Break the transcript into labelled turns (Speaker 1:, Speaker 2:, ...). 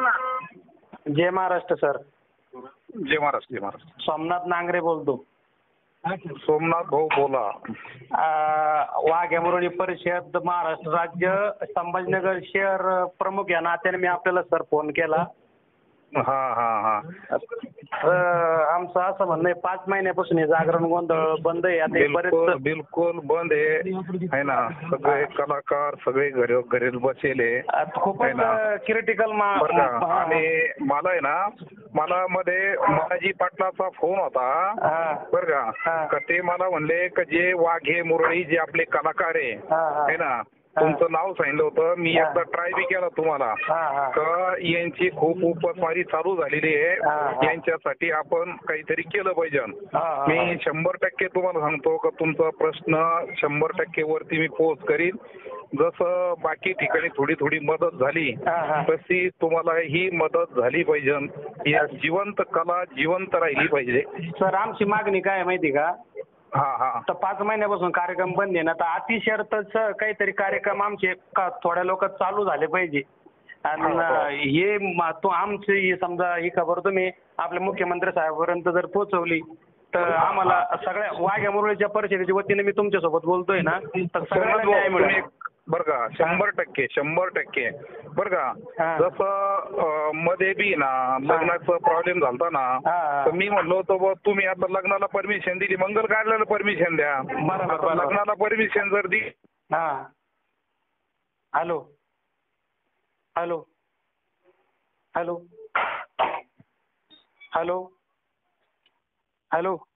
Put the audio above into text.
Speaker 1: ना.
Speaker 2: जय महाराष्ट्र सर.
Speaker 1: जय महाराष्ट्र. जय महाराष्ट्र.
Speaker 2: सोमनाथ नांगरे बोलतो.
Speaker 1: सोमनाथ भाऊ बोला.
Speaker 2: वाघ्यामुरळी परिषद महाराष्ट्र राज्य संभाजीनगर शहर प्रमुख या नात्याने मी आपल्याला सर फोन केला.
Speaker 1: हा हा हा.
Speaker 2: आमचं असं म्हणणं आहे 5 महिन्यापासून हे जागरण गोंधळ बंद आहे. आता
Speaker 1: बिलकुल बिलकुल बंद आहे ना. सगळे कलाकार सगळे घरी बसले.
Speaker 2: खूपच क्रिटिकल
Speaker 1: आणि मला आहे ना मला मध्ये माजी पाटलाचा फोन होता बरं का. ते मला म्हणले की जे वाघे मुरळी जे आपले कलाकार आहे ना तुमचं नाव सांगितलं होतं. मी एकदा ट्राय बी केला तुम्हाला का यांची खूप उपासमारी चालू झालेली आहे. यांच्यासाठी आपण काहीतरी केलं पाहिजे. मी 100% तुम्हाला सांगतो का तुमचा प्रश्न 100% वरती मी पोस्ट करीन. जसं बाकी ठिकाणी थोडी थोडी मदत झाली तशी तुम्हाला ही मदत झाली पाहिजे. जिवंत कला जिवंत राहिली पाहिजे.
Speaker 2: सर आमची मागणी काय आहे माहिती का. तर 5 महिन्यापासून कार्यक्रम बंद आहे ना तर अतिशर्तच काहीतरी कार्यक्रम आमचे थोड्या लोक चालू झाले पाहिजे. आणि हे तो आमची समजा ही खबर तुम्ही आपल्या मुख्यमंत्री साहेबांपर्यंत जर पोहोचवली तर आम्हाला सगळ्या वाघ्या मुरळीच्या परिषदेच्या वतीने मी तुमच्यासोबत बोलतोय ना तर सगळ्यांना न्याय मिळेल.
Speaker 1: बरं का 100% बरं का. जसं मध्ये बी ना लग्नाचा प्रॉब्लेम झालता ना तर मी म्हणलो होतो तुम्ही आता लग्नाला परमिशन दिली मंगल कार्याला परमिशन द्या. लग्नाला परमिशन जर दिली.
Speaker 2: Hello hello hello hello hello